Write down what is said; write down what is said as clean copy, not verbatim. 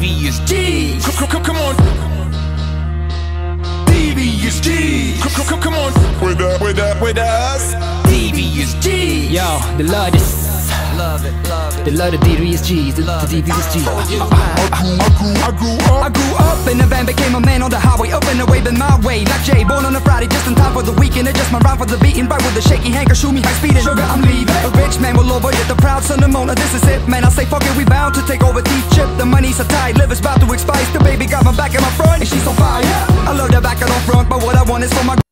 Devious G's. Come on. Devious G's. Come on. With us. Devious G's. Yo, they love this. Love it, love it. They love the Devious G's, the Devious G's. I grew up in a van, became a man on the highway, up and away, been my way. Like Jay, born on a Friday, just in time for the weekend. Adjust my rhyme for the beating, right with a shaky hanger, shoot me high speed and sugar, I'm leaving. A rich man will over it, the proud son of Mona, this is it, man. I say fuck it, we bound to take over Teeth Chip. The money's so tight, liver's about to expire. The baby got my back and my front, and she's on fire. I love the back and on front, but what I want is for my